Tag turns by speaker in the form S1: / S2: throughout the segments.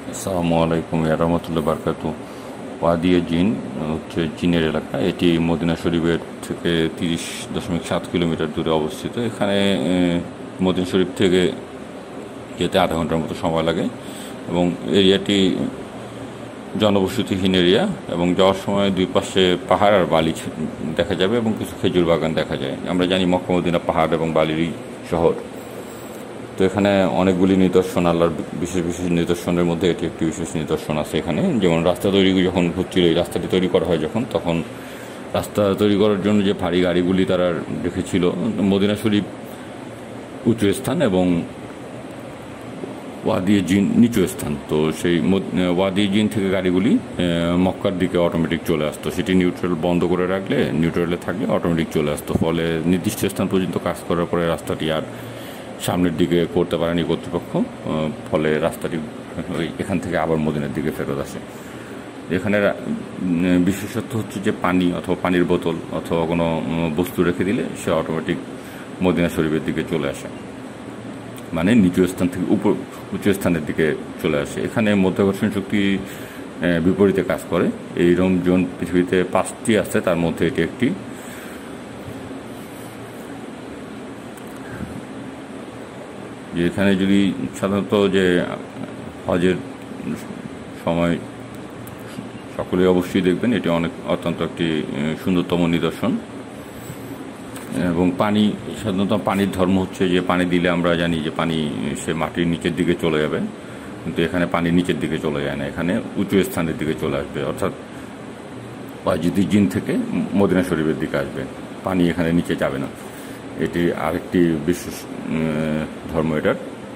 S1: আসসালামু আলাইকুম রহমতুল্লাহ বারকাতু। ওয়াদি-এ জিন হচ্ছে জিনের এলাকা। এটি মদিনা শরীফের থেকে 30.7 কিলোমিটার দূরে অবস্থিত। এখানে মদিনা শরীফ থেকে যেতে আধা ঘন্টার মতো সময় লাগে এবং এরিয়াটি জনবসতিহীন এরিয়া এবং যাওয়ার সময় দুই পাশে পাহাড় আর বালি দেখা যাবে এবং কিছু খেজুর বাগান দেখা যায়। আমরা জানি মক্কা মদিনা পাহাড় এবং বালিরই শহর। তো এখানে অনেকগুলি নিদর্শন, আল্লাহর বিশেষ বিশেষ নিদর্শনের মধ্যে এটি একটি বিশেষ নিদর্শন আছে এখানে। যেমন রাস্তা তৈরি যখন হচ্ছিল, এই রাস্তাটি তৈরি করা হয় তখন রাস্তা তৈরি করার জন্য যে ভারী গাড়িগুলি তারা রেখেছিল, মদিনা শরীফ উঁচু স্থান এবং ওয়াদি-এ জিন নিচু স্থান। তো সেই ওয়াদি-এ জিন থেকে গাড়িগুলি মক্কার দিকে অটোমেটিক চলে আসতো। সেটি নিউট্রাল বন্ধ করে রাখলে, নিউট্রালে থাকলে অটোমেটিক চলে আসতো। ফলে নির্দিষ্ট স্থান পর্যন্ত কাজ করার পরে রাস্তাটি আর সামনের দিকে করতে পারেনি কর্তৃপক্ষ। ফলে রাস্তাটি এখান থেকে আবার মদিনার দিকে ফেরত আসে। এখানে বিশেষত্ব হচ্ছে যে পানি অথবা পানির বোতল অথবা কোনো বস্তু রেখে দিলে সে অটোমেটিক মদিনা শরীফের দিকে চলে আসে, মানে নিচু স্থান থেকে উঁচু স্থানের দিকে চলে আসে। এখানে মধ্যাকর্ষণ শক্তি বিপরীতে কাজ করে। এইরকম জোন পৃথিবীতে 5টি আছে, তার মধ্যে এটি একটি। যে এখানে যদি সাধারণত যে হজের সময় সকলে অবশ্যই দেখবেন, এটি অত্যন্ত একটি সুন্দরতম নিদর্শন। এবং পানি, সাধারণত পানির ধর্ম হচ্ছে যে পানি দিলে আমরা জানি যে পানি সে মাটির নিচের দিকে চলে যাবে, কিন্তু এখানে পানি নিচের দিকে চলে যায় না, এখানে উঁচু স্থানের দিকে চলে আসবে। অর্থাৎ ওয়াদি জিন থেকে মদিনা শরীফের দিকে আসবে, পানি এখানে নিচে যাবে না। এটি আরেকটি বিশেষ ধর্ম এটার।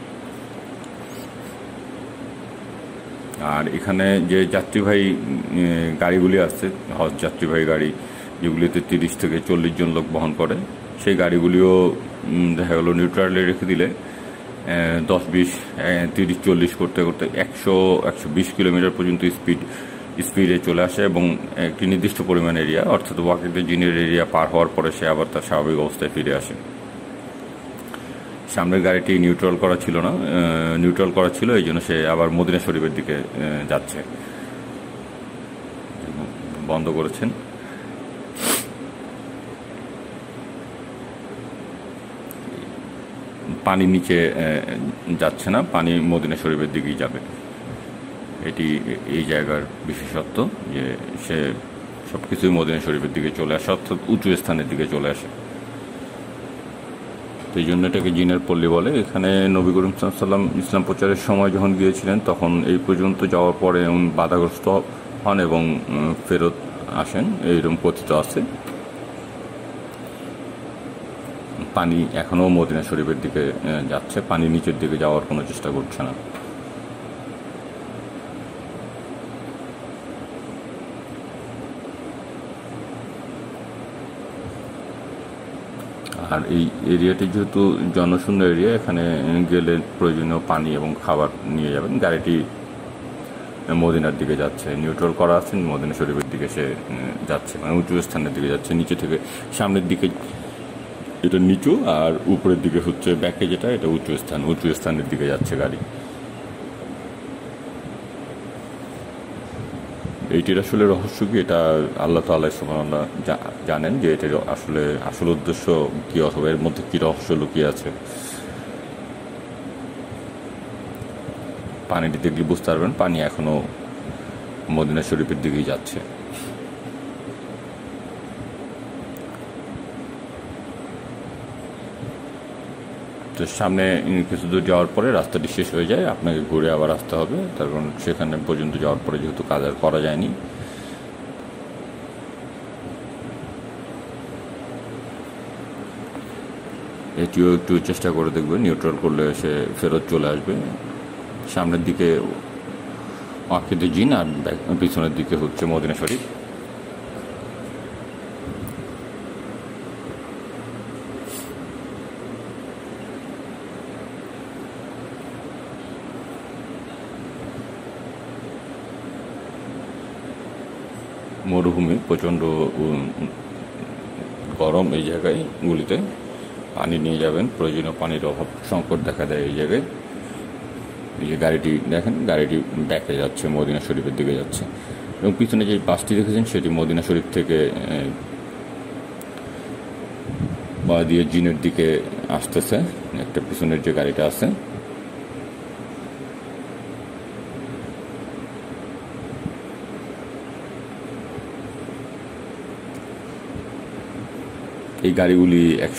S1: আর এখানে যে যাত্রীবাহী গাড়িগুলি আছে, হজ যাত্রীবাহী গাড়ি, যেগুলিতে 30 থেকে 40 জন লোক বহন করে, সেই গাড়িগুলিও দেখা গেলো নিউট্রালে রেখে দিলে 10, 20, 30, 40 করতে করতে 100-120 কিলোমিটার পর্যন্ত স্পিডে চলে আসে এবং একটি নির্দিষ্ট পরিমাণ এরিয়া, অর্থাৎ ওয়াদি জিনের এরিয়া পার হওয়ার পরে সে আবার তার স্বাভাবিক অবস্থায় ফিরে আসে। সামনের গাড়িটি নিউট্রাল করা ছিল না, নিউট্রাল করা ছিল, এই জন্য সে আবার মদিনা শরীফের দিকে যাচ্ছে, বন্ধ করেছেন। পানি নিচে যাচ্ছে না, পানি মদিনা শরীফের দিকেই যাবে। এটি এই জায়গার বিশেষত্ব যে সে সব কিছুই মদিনা শরীফের দিকে চলে আসে, অর্থাৎ উঁচু স্থানের দিকে চলে আসে। এই জন্য এটাকে জিনের পল্লী বলে। এখানে নবী করিম সাল্লাল্লাহু ইসলাম প্রচারের সময় যখন গিয়েছিলেন, তখন এই পর্যন্ত যাওয়ার পরে বাধাগ্রস্ত হন এবং ফেরত আসেন, এইরকম কথিত আছে। পানি এখনও মদিনা শরীফের দিকে যাচ্ছে, পানি নিচের দিকে যাওয়ার কোনো চেষ্টা করছে না। আর এই এরিয়াটি যেহেতু জনশূন্য এরিয়া, এখানে গেলে প্রয়োজনীয় পানি এবং খাবার নিয়ে যাবেন। গাড়িটি মদিনার দিকে যাচ্ছে, নিউট্রাল করা আছে, মদিনা শরীফের দিকে সে যাচ্ছে, মানে উঁচু স্থানের দিকে যাচ্ছে। নিচে থেকে সামনের দিকে এটা নিচু, আর উপরের দিকে হচ্ছে ব্যাকে যেটা, এটা উঁচু স্থানের দিকে যাচ্ছে গাড়ি। এইটির আসলে রহস্য কি, এটা আল্লাহ তাআলা সুবহানাল্লাহ জানেন যে এটার আসল উদ্দেশ্য কি, অথবা এর মধ্যে কি রহস্য লুকিয়ে আছে। পানিটি দেখলে বুঝতে পারবেন পানি এখনো মদিনা শরীফের দিকেই যাচ্ছে। তো সামনে কিছু দূর যাওয়ার পরে রাস্তাটি শেষ হয়ে যায়, আপনাকে ঘুরে আবার আসতে হবে, তার কারণ সেখানে পর্যন্ত যাওয়ার পরে যেহেতু কাজ আর করা যায়নি। এটিও একটু চেষ্টা করে দেখবে, নিউট্রাল করলে সে ফেরত চলে আসবে। সামনের দিকে ওয়াদি জিন আর পিছনের দিকে হচ্ছে মদিনা শরীফ। মরুভূমি, প্রচণ্ড গরম এই জায়গাগুলিতে। পানি নিয়ে যাবেন, প্রয়োজনীয় পানির অভাব সংকট দেখা দেয় এই জায়গায়। এই যে গাড়িটি দেখেন, গাড়িটি ব্যাকে যাচ্ছে, মদিনা শরীফের দিকে যাচ্ছে। এবং পিছনে যে বাসটি দেখেছেন সেটি মদিনা শরীফ থেকে ওয়াদি জিনের দিকে আসতেছে। একটা পিছনের যে গাড়িটা আছে, এই গাড়িগুলি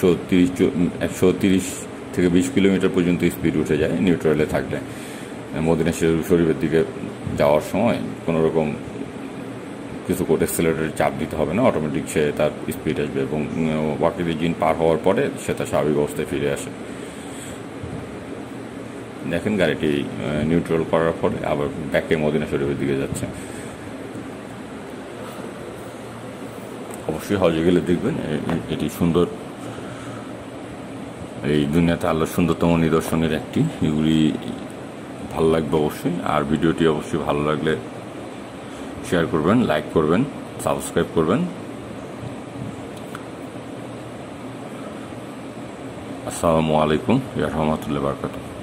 S1: 130 থেকে 20 কিলোমিটার পর্যন্ত স্পিড উঠে যায় নিউট্রালে থাকলে। মদিনা শরীফের দিকে যাওয়ার সময় কোনো রকম কিছু করে অ্যাক্সিলারেটরে চাপ দিতে হবে না, অটোমেটিক সে তার স্পিড আসবে এবং ওয়াদি জিন পার হওয়ার পরে সে তার স্বাভাবিক অবস্থায় ফিরে আসে। দেখেন গাড়িটি নিউট্রাল করার পরে আবার ব্যাকে মদিনা শরীফের দিকে যাচ্ছে। অবশ্যই হজে গেলে দেখবেন এটি সুন্দর, এই দুনিয়াতে আল্লাহর সুন্দরতম নিদর্শনের একটি। এগুলি ভালো লাগবে অবশ্যই। আর ভিডিওটি অবশ্যই ভালো লাগলে শেয়ার করবেন, লাইক করবেন, সাবস্ক্রাইব করবেন। আসসালামু আলাইকুম ওয়া রাহমাতুল্লাহি ওয়া বারাকাতুহু।